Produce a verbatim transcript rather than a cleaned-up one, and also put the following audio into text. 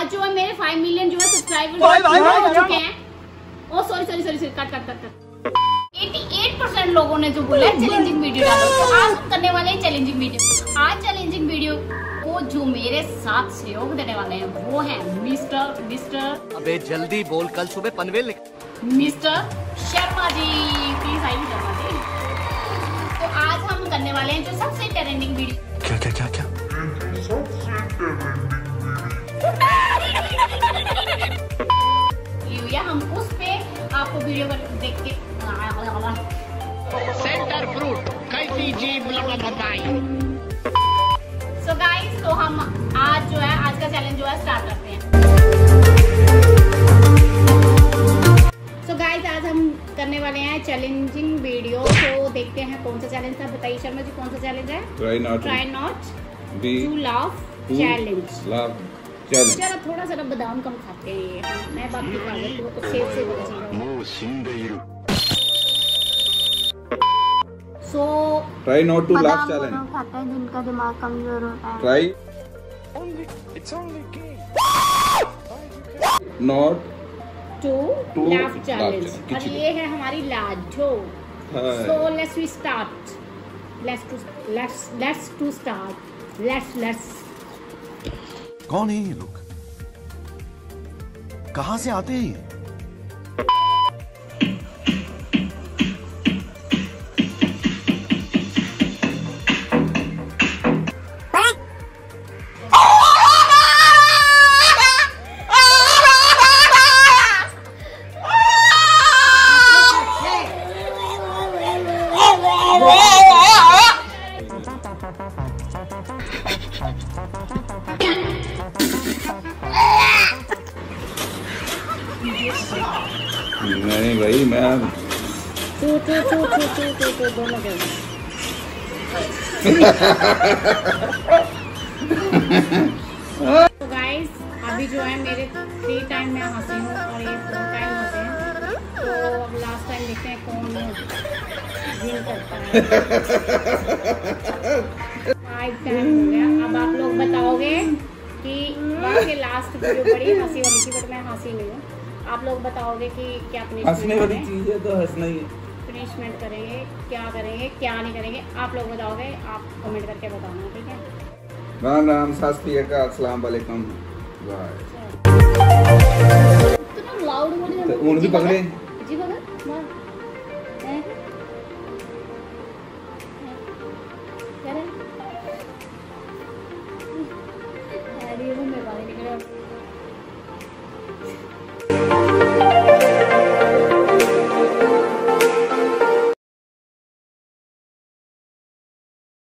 आज जो है मेरे फाइव मिलियन जो है सब्सक्राइबर हो चुके हैं। Oh sorry sorry sorry sorry cut cut cut cut अठासी परसेंट लोगों ने जो बोला है चैलेंजिंग वीडियो डालो, तो आज हम करने वाले हैं चैलेंजिंग वीडियो। आज चैलेंजिंग वीडियो को जो मेरे साथ सहयोग देने वाले हैं वो है मिस्टर मिस्टर अबे जल्दी बोल, कल सुबह पनवेल मिस्टर शर्मा जी। प्लीज आइए शर्मा जी। तो आज हम करने वाले हैं जो सबसे ट्रेंडिंग वीडियो। क्या क्या क्या क्या या हम उस पे आपको वीडियो देख के सेंटर फ्रूट कैसी जीभ लगाई। सो गाइस, तो हम आज जो है आज का चैलेंज जो है स्टार्ट करते हैं। सो so गाइस, आज हम करने वाले हैं चैलेंजिंग वीडियो। तो देखते हैं कौन सा चैलेंज था। बताइए शर्मा जी, कौन सा चैलेंज है? Try not try not be to laugh challenge. Laugh challenge. जरा थोड़ा सा बादाम कम खाते हैं। मैं बात की खा लेती हूँ तो सेब से पता चल रहा है। So try not to laugh challenge. खाते हैं जिनका दिमाग कमजोर होता है। Try not to To laugh laugh challenge. challenge। और ये है हमारी लाडो। So let's we start. Let's to let's let's to start. Let's let's कौन है ये लोग, कहां से आते हैं ये? नहीं भाई, मैं two two two two two two two दोनों के तो गाइस, अभी जो है मेरे थ्री टाइम में हंसी हूँ और ये फोर टाइम होते हैं। तो अब लास्ट टाइम देखते हैं कौन विन करता है। फाइव टाइम हो गया। अब आप लोग बताओगे कि बाकी लास्ट वीडियो बड़ी हंसी वाली थी, बट मैं हंसी नहीं हूँ। आप लोग बताओगे कि क्या हंसने वाली चीज है तो हंसना ही है। पनिशमेंट करेंगे, क्या करेंगे क्या नहीं करेंगे, आप लोग बताओगे। आप कमेंट करके बताना, ठीक है? राम राम, सत श्री अकाल, अस्सलाम वालेकुम। बाय। इतना लाउड बोल रहे तो उन भी पकड़े जी, पकड़ मार।